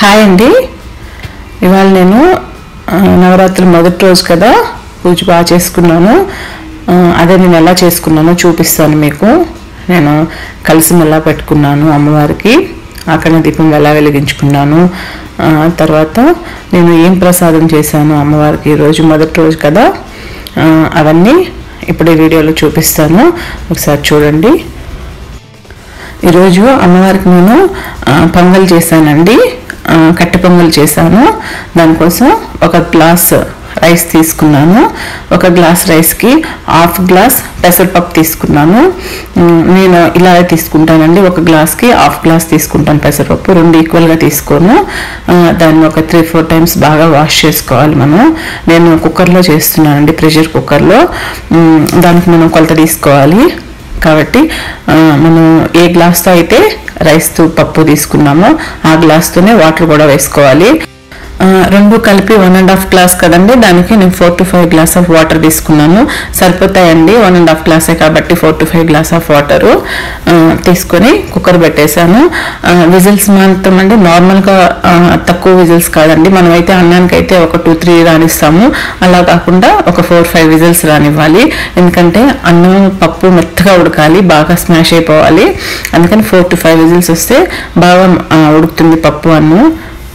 Hi అండి. ఇవాళ నేను నవరాత్రుల మొదటి రోజు కదా, పూజ బాగా చేసుకున్నాను. అదే నేను ఎలా చేసుకున్నానో చూపిస్తాను మీకు. నేను కలిసి ఎలా పెట్టుకున్నాను అమ్మవారికి, అక్కడ దీపం ఎలా వెలిగించుకున్నాను, తర్వాత నేను ఏం ప్రసాదం చేశాను అమ్మవారికి ఈరోజు మొదటి రోజు కదా, అవన్నీ ఇప్పుడు ఈ వీడియోలో చూపిస్తాను. ఒకసారి చూడండి. ఈరోజు అమ్మవారికి నేను పొంగల్ చేశానండి, కట్టె పొంగల్ చేశాను. దానికోసం ఒక గ్లాస్ రైస్ తీసుకున్నాను. ఒక గ్లాస్ రైస్కి హాఫ్ గ్లాస్ పెసరపప్పు తీసుకున్నాను. నేను ఇలా తీసుకుంటానండి, ఒక గ్లాస్కి హాఫ్ గ్లాస్ తీసుకుంటాను పెసరపప్పు. రెండు ఈక్వల్గా తీసుకోను. దాన్ని ఒక 3-4 టైమ్స్ బాగా వాష్ చేసుకోవాలి మనం. నేను కుక్కర్లో చేస్తున్నానండి, ప్రెషర్ కుక్కర్లో. దానికి మనం కొలత తీసుకోవాలి. కాబట్టి మనం ఏ గ్లాస్తో అయితే రైస్తో పప్పు తీసుకున్నామో ఆ గ్లాస్తోనే వాటర్ కూడా వేసుకోవాలి. రెండు కలిపి 1.5 గ్లాస్ కదండి, దానికి నేను 4 to 5 గ్లాస్ ఆఫ్ వాటర్ తీసుకున్నాను. సరిపోతాయండి, 1.5 గ్లాసే కాబట్టి 4 to 5 గ్లాస్ ఆఫ్ వాటరు తీసుకొని కుక్కర్ పెట్టేశాను. విజిల్స్ మాత్రం అండి నార్మల్గా తక్కువ విజిల్స్ కాదండి. మనమైతే అన్నానికి అయితే ఒక 2-3 రానిస్తాము, అలా కాకుండా ఒక 4-5 విజిల్స్ రానివ్వాలి. ఎందుకంటే అన్నం పప్పు మెత్తగా ఉడకాలి, బాగా స్మాష్ అయిపోవాలి. అందుకని 4 to 5 విజిల్స్ వస్తే బాగా ఉడుకుతుంది పప్పు అన్నం.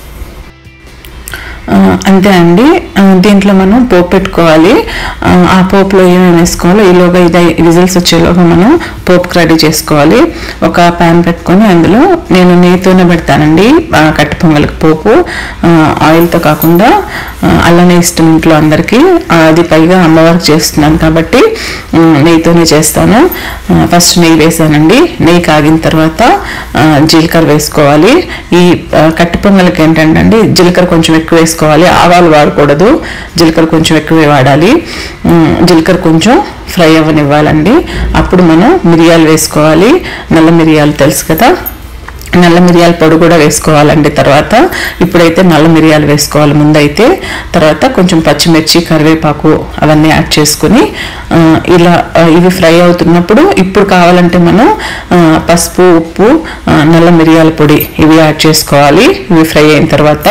అంతే అండి. దీంట్లో మనం పోపు పెట్టుకోవాలి. ఆ పోపులో ఏమేమి వేసుకోవాలో ఈలోగా విజిల్స్ వచ్చేలోగా మనం పోపుకి రెడీ చేసుకోవాలి. ఒక ప్యాన్ పెట్టుకొని అందులో నేను నెయ్యితోనే పెడతానండి కట్టె పొంగలికి పోపు, ఆయిల్తో కాకుండా. అలానే ఇష్టం ఇంట్లో అందరికీ, అది పైగా అమ్మవారికి చేస్తున్నాను కాబట్టి నెయ్యితోనే చేస్తాను. ఫస్ట్ నెయ్యి వేసానండి. నెయ్యి కాగిన తర్వాత జీలకర్ర వేసుకోవాలి. ఈ కట్టె పొంగలికి ఏంటంటే అండి, జీలకర్ర కొంచెం ఎక్కువ వేసుకోవాలి, ఆవాలు వాడకూడదు, జీలకర్ర కొంచెం ఎక్కువే వాడాలి. జీలకర్ర కొంచెం ఫ్రై అవ్వనివ్వాలండి. అప్పుడు మనం మిరియాలు వేసుకోవాలి. నల్ల మిరియాలు తెలుసు కదా, నల్ల మిరియాల పొడి కూడా వేసుకోవాలండి తర్వాత. ఇప్పుడైతే నల్ల మిరియాలు వేసుకోవాలి ముందైతే. తర్వాత కొంచెం పచ్చిమిర్చి, కరివేపాకు అవన్నీ యాడ్ చేసుకుని ఇలా ఇవి ఫ్రై అవుతున్నప్పుడు ఇప్పుడు కావాలంటే మనం పసుపు, ఉప్పు, నల్ల మిరియాల పొడి ఇవి యాడ్ చేసుకోవాలి. ఇవి ఫ్రై అయిన తర్వాత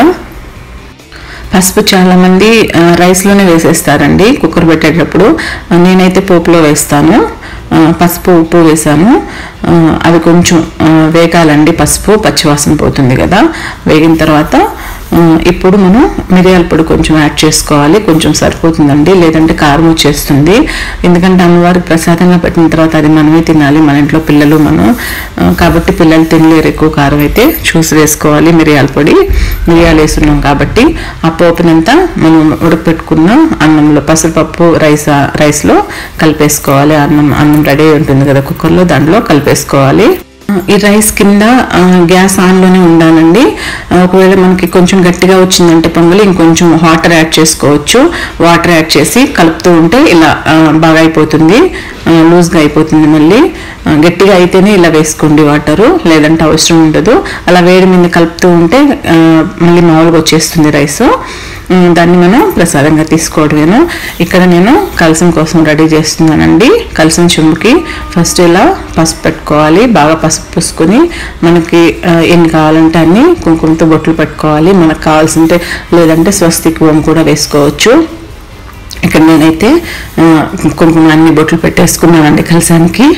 పసుపు చాలామంది రైస్లోనే వేసేస్తారండి కుక్కర్ పెట్టేటప్పుడు. నేనైతే పోపులో వేస్తాను. పసుపు, ఉప్పు వేసాను. అది కొంచెం వేగాలండి, పసుపు పచ్చివాసన పోతుంది కదా. వేగిన తర్వాత ఇప్పుడు మనం మిరియాల పొడి కొంచెం యాడ్ చేసుకోవాలి. కొంచెం సరిపోతుందండి, లేదంటే కారం వచ్చేస్తుంది. ఎందుకంటే అమ్మవారికి ప్రసాదంగా పెట్టిన తర్వాత అది మనమే తినాలి, మన ఇంట్లో పిల్లలు మనం కాబట్టి పిల్లలు తినలేరు ఎక్కువ కారం అయితే. చూసి వేసుకోవాలి మిరియాల పొడి. మిరియాలు వేస్తున్నాం కాబట్టి ఆ పోపునంతా మనం ఉడకపెట్టుకున్న అన్నంలో పెసరపప్పు రైస్లో కలిపేసుకోవాలి. అన్నం రెడీ ఉంటుంది కదా కుక్కర్లో, దాంట్లో కలిపేసుకోవాలి. ఈ రైస్ కింద గ్యాస్ ఆన్లోనే ఉండాలండి. ఒకవేళ మనకి కొంచెం గట్టిగా వచ్చిందంటే పొంగలి ఇంకొంచెం వాటర్ యాడ్ చేసుకోవచ్చు. వాటర్ యాడ్ చేసి కలుపుతూ ఉంటే ఇలా బాగా అయిపోతుంది, లూజ్గా అయిపోతుంది. మళ్ళీ గట్టిగా అయితేనే ఇలా వేసుకోండి వాటరు, లేదంటే అవసరం ఉండదు. అలా వేడి మీద కలుపుతూ ఉంటే మళ్ళీ మామూలుగా వచ్చేస్తుంది రైసు. దాన్ని మనం ప్రసాదంగా తీసుకోవడమేను. ఇక్కడ నేను కలసం కోసం రెడీ చేస్తున్నానండి. కలసం చెంబుకి ఫస్ట్ ఇలా పసుపు పెట్టుకోవాలి. బాగా పసుపు పూసుకొని మనకి ఎన్ని కావాలంటే అన్ని కుంకుమతో బొట్లు పెట్టుకోవాలి. మనకు కావాల్సింటే, లేదంటే స్వస్తిక్ ఓం కూడా వేసుకోవచ్చు. ఇక్కడ నేనైతే కుంకుమ అన్ని బొట్లు పెట్టేసుకున్నానండి కలసానికి.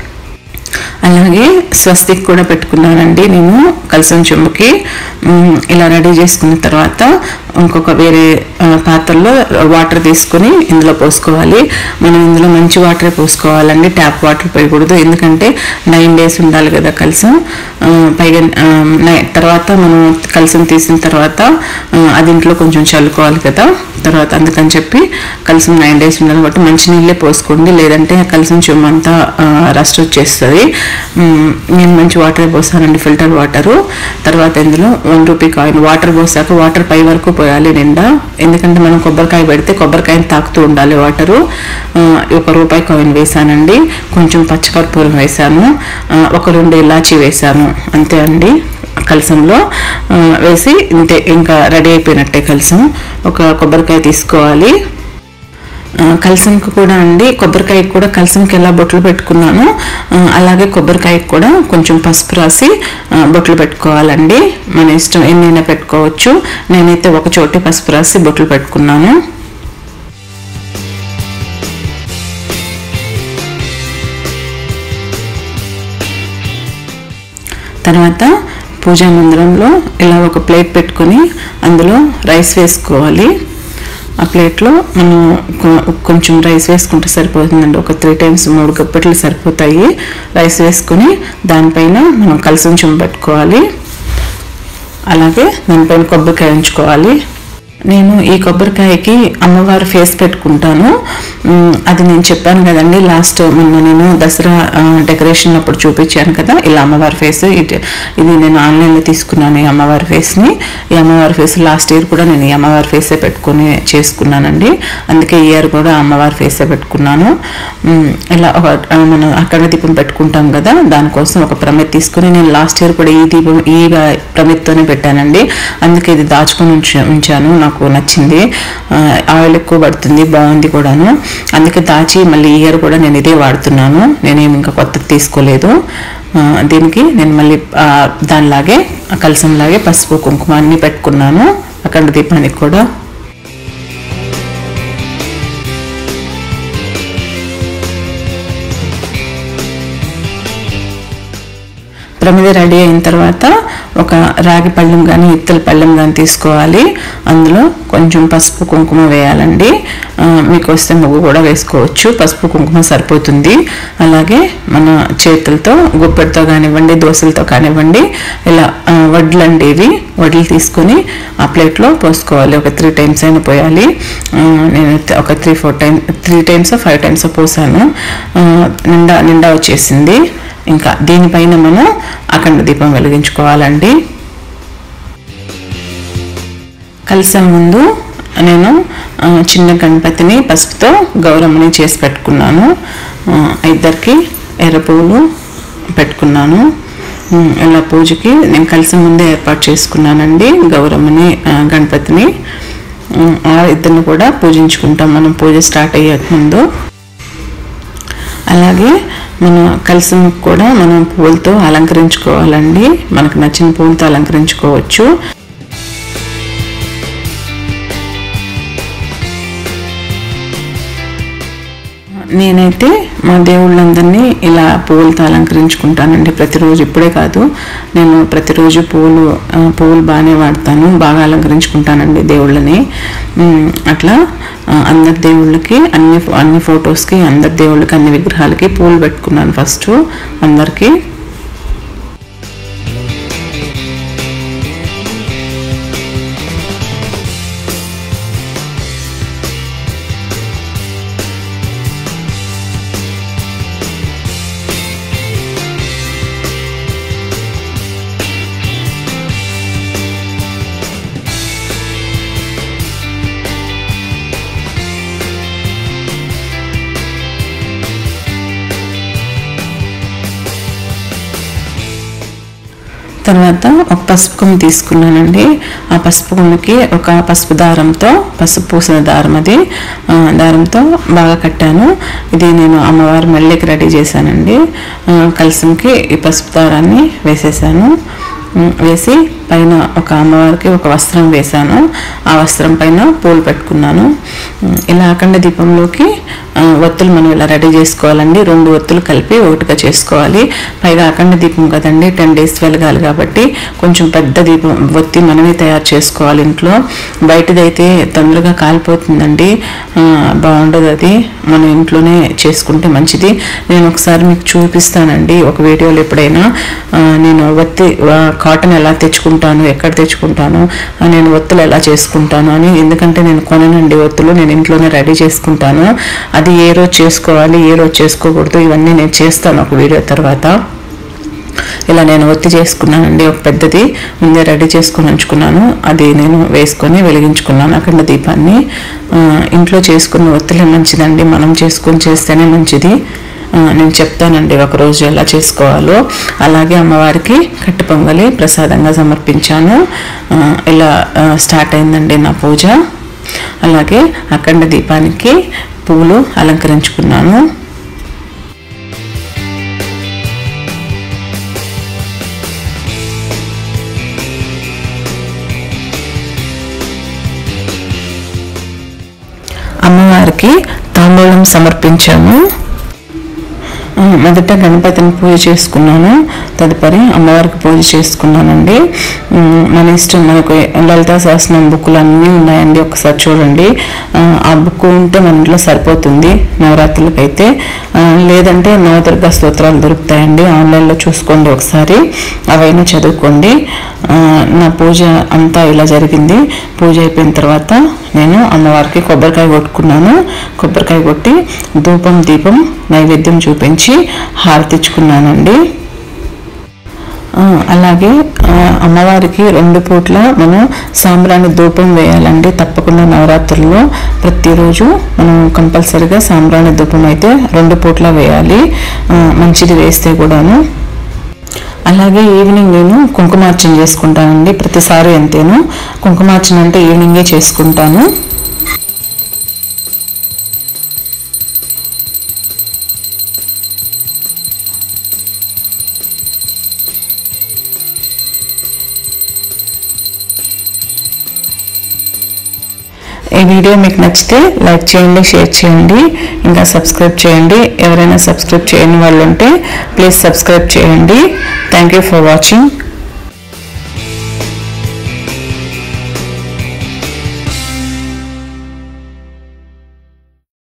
అలాగే స్వస్తిక్ కూడా పెట్టుకున్నానండి నేను కలసం చెంబుకి. ఇలా రెడీ చేసుకున్న తర్వాత ఇంకొక వేరే పాత్రలో వాటర్ తీసుకొని ఇందులో పోసుకోవాలి. మనం ఇందులో మంచి వాటరే పోసుకోవాలండి, ట్యాప్ వాటర్ పోయకూడదు. ఎందుకంటే 9 days ఉండాలి కదా కలసం. పైగా తర్వాత మనం కలసం తీసిన తర్వాత అది ఇంట్లో కొంచెం చల్లుకోవాలి కదా తర్వాత. అందుకని చెప్పి కలసం 9 days ఉండాలి కాబట్టి మంచి నీళ్ళే పోసుకోండి, లేదంటే కలసం చెంబు అంతా రస్ట్ వచ్చేస్తుంది. నేను మంచి వాటర్ పోసానండి, ఫిల్టర్ వాటరు. తర్వాత ఇందులో 1 రూపీ కాయిన్ వాటర్ పోసాక వాటర్ పై వరకు పోయాలి నిండా. ఎందుకంటే మనం కొబ్బరికాయ పెడితే కొబ్బరికాయని తాకుతూ ఉండాలి వాటరు. 1 రూపాయి కాయిన్ వేసానండి. కొంచెం పచ్చికర్పూరం వేసాను, 1-2 ఇలాచీ వేసాను. అంతే అండి. కలసంలో వేసి ఇంతే, ఇంకా రెడీ అయిపోయినట్టే కలసం. ఒక కొబ్బరికాయ తీసుకోవాలి. కలసంకి కూడా అండి, కొబ్బరికాయకి కూడా కలసంకి ఎలా బొట్లు పెట్టుకున్నాను అలాగే కొబ్బరికాయకి కూడా కొంచెం పసుపు రాసి బొట్లు పెట్టుకోవాలండి. మన ఇష్టం, ఎన్నైనా పెట్టుకోవచ్చు. నేనైతే ఒక చోటే పసుపు రాసి బొట్లు పెట్టుకున్నాను. తర్వాత పూజా మందిరంలో ఇలా ఒక ప్లేట్ పెట్టుకొని అందులో రైస్ వేసుకోవాలి. ఆ ప్లేట్లో మనం కొంచెం రైస్ వేసుకుంటే సరిపోతుందండి. ఒక 3 times 3 గప్పెట్లు సరిపోతాయి. రైస్ వేసుకొని దానిపైన మనం కలసం చెంబు పెట్టుకోవాలి. అలాగే దానిపైన కొబ్బరికాయ ఉంచుకోవాలి. నేను ఈ కొబ్బరికాయకి అమ్మవారి ఫేస్ పెట్టుకుంటాను. అది నేను చెప్పాను కదండి లాస్ట్ మొన్న నేను దసరా డెకరేషన్ అప్పుడు చూపించాను కదా, ఇలా అమ్మవారి ఫేస్. ఇది నేను ఆన్లైన్లో తీసుకున్నాను ఈ అమ్మవారి ఫేస్ని. ఈ అమ్మవారి ఫేస్ లాస్ట్ ఇయర్ కూడా నేను ఈ అమ్మవారి ఫేసే పెట్టుకొని చేసుకున్నానండి. అందుకే ఈ ఇయర్ కూడా అమ్మవారి ఫేసే పెట్టుకున్నాను. ఇలా మనం అఖండ దీపం పెట్టుకుంటాం కదా, దానికోసం ఒక ప్రమిద తీసుకుని నేను లాస్ట్ ఇయర్ కూడా ఈ ప్రమిదతోనే పెట్టానండి. అందుకే ఇది దాచుకొని ఉంచాను. నాకు నచ్చింది, ఆయిల్ ఎక్కువ పడుతుంది, బాగుంది కూడాను. అందుకే దాచి మళ్ళీ ఈ ఇయర్ కూడా నేను ఇదే వాడుతున్నాను. నేనేమి ఇంకా కొత్తది తీసుకోలేదు. దీనికి నేను మళ్ళీ దానిలాగే కలసంలాగే పసుపు కుంకుమ అన్నీ పెట్టుకున్నాను అఖండ దీపానికి కూడా. ప్రమిద రెడీ అయిన తర్వాత ఒక రాగి పళ్ళెం కానీ ఇత్తల పళ్ళెం కానీ తీసుకోవాలి. అందులో కొంచెం పసుపు కుంకుమ వేయాలండి. మీకు వస్తే ముగ్గు కూడా వేసుకోవచ్చు, పసుపు కుంకుమ సరిపోతుంది. అలాగే మన చేతులతో గుప్పెడితో కానివ్వండి, దోశలతో కానివ్వండి, ఇలా వడ్లండి ఇవి వడ్లు తీసుకొని ఆ ప్లేట్లో పోసుకోవాలి. ఒక 3 times అయినా పోయాలి. నేను ఒక 3 times 5 times పోసాను. నిండా వచ్చేసింది. ఇంకా దీనిపైన మనం అఖండ దీపం వెలిగించుకోవాలండి. కలసం ముందు నేను చిన్న గణపతిని పసుపుతో గౌరమ్మని చేసి పెట్టుకున్నాను. ఇద్దరికి ఎర్ర పువ్వులు పెట్టుకున్నాను. ఇలా పూజకి నేను కలసం ముందే ఏర్పాటు చేసుకున్నానండి గౌరమ్మని, గణపతిని. ఇద్దరిని కూడా పూజించుకుంటాం మనం పూజ స్టార్ట్ అయ్యే ముందు. అలాగే మన కలసం కూడా మనం పూలతో అలంకరించుకోవాలండి. మనకు నచ్చిన పూలతో అలంకరించుకోవచ్చు. నేనైతే మా దేవుళ్ళందరినీ ఇలా పువ్వులతో అలంకరించుకుంటానండి ప్రతిరోజు. ఇప్పుడే కాదు, నేను ప్రతిరోజు పువ్వులు బాగానే వాడతాను, బాగా అలంకరించుకుంటానండి దేవుళ్ళని. అట్లా అందరి దేవుళ్ళకి అన్ని ఫొటోస్కి, అందరి దేవుళ్ళకి, అన్ని విగ్రహాలకి పూలు పెట్టుకున్నాను ఫస్ట్ అందరికీ. తర్వాత ఒక పసుపు కొమ్ము తీసుకున్నానండి. ఆ పసుపు కొమ్ముకి ఒక పసుపు దారంతో, పసుపు పూసిన దారం, దారంతో బాగా కట్టాను. ఇది నేను అమ్మవారి మళ్ళీకి రెడీ చేశానండి. కలసంకి ఈ పసుపు దారాన్ని వేసేసాను. వేసి పైన ఒక అమ్మవారికి ఒక వస్త్రం వేశాను. ఆ వస్త్రం పైన పూలు పెట్టుకున్నాను. ఇలా అఖండ దీపంలోకి ఒత్తులు మనం ఇలా రెడీ చేసుకోవాలండి. 2 ఒత్తులు కలిపి ఒకటిగా చేసుకోవాలి. పైగా అఖండ దీపం కదండి, 10 days వెలగాలి కాబట్టి కొంచెం పెద్ద దీపం ఒత్తి మనమే తయారు చేసుకోవాలి ఇంట్లో. బయటదైతే తొందరగా కాలిపోతుందండి, బాగుండదు. అది మన ఇంట్లోనే చేసుకుంటే మంచిది. నేను ఒకసారి మీకు చూపిస్తానండి ఒక వీడియోలో. ఎప్పుడైనా నేను ఒత్తి కాటన్ ఎలా తెచ్చుకుంటాను, ఎక్కడ తెచ్చుకుంటాను, నేను ఒత్తులు ఎలా చేసుకుంటాను అని. ఎందుకంటే నేను కొననండి ఒత్తులు, నేను ఇంట్లోనే రెడీ చేసుకుంటాను. అది ఏ రోజు చేసుకోవాలి, ఏ రోజు చేసుకోకూడదు, ఇవన్నీ నేను చేస్తాను ఒక వీడియో తర్వాత. ఇలా నేను ఒత్తి చేసుకున్నానండి. ఒక పెద్దది ముందే రెడీ చేసుకుని ఉంచుకున్నాను. అది నేను వేసుకొని వెలిగించుకున్నాను అఖండ దీపాన్ని. ఇంట్లో చేసుకున్న ఒత్తులే మంచిదండి, మనం చేసుకొని చేస్తేనే మంచిది. నేను చెప్తానండి ఒకరోజు ఎలా చేసుకోవాలో. అలాగే అమ్మవారికి కట్టు పొంగలి ప్రసాదంగా సమర్పించాను. ఇలా స్టార్ట్ అయిందండి నా పూజ. అలాగే అఖండ దీపానికి పువ్వులు అలంకరించుకున్నాను. అమ్మవారికి తాంబూలం సమర్పించాము. మొదట గణపతిని పూజ చేసుకున్నాను, తదుపరి అమ్మవారికి పూజ చేసుకున్నానండి. మన ఇష్టం, మనకు లలితా సహస్రనామ బుక్కులు అన్నీ ఉన్నాయండి, ఒకసారి చూడండి. ఆ బుక్ ఉంటే మన ఇంట్లో సరిపోతుంది నవరాత్రులకైతే. లేదంటే నవదుర్గా స్తోత్రాలు దొరుకుతాయండి, ఆన్లైన్లో చూసుకోండి ఒకసారి, అవైనా చదువుకోండి. నా పూజ అంతా ఇలా జరిగింది. పూజ అయిపోయిన తర్వాత నేను అమ్మవారికి కొబ్బరికాయ కొట్టుకున్నాను. కొబ్బరికాయ కొట్టి ధూపం దీపం నైవేద్యం చూపించి హారతిచ్చుకున్నానండి. అలాగే అమ్మవారికి 2 పూట్ల మనం సాంబ్రాణి ధూపం వేయాలండి తప్పకుండా. నవరాత్రుల్లో ప్రతిరోజు మనం కంపల్సరిగా సాంబ్రాణి ధూపం అయితే 2 పూట్ల వేయాలి, మంచిది వేస్తే కూడాను. అలాగే ఈవినింగ్ నేను కుంకుమార్చన చేసుకుంటానండి, ప్రతిసారి అంతేను. కుంకుమార్చన అంటే ఈవినింగే చేసుకుంటాను. ఈ వీడియో మీకు నచ్చితే లైక్ చేయండి, షేర్ చేయండి, ఇంకా సబ్స్క్రైబ్ చేయండి. ఎవరైనా సబ్స్క్రైబ్ చేయని వాళ్ళు ఉంటే ప్లీజ్ సబ్స్క్రైబ్ చేయండి. Thank you for watching.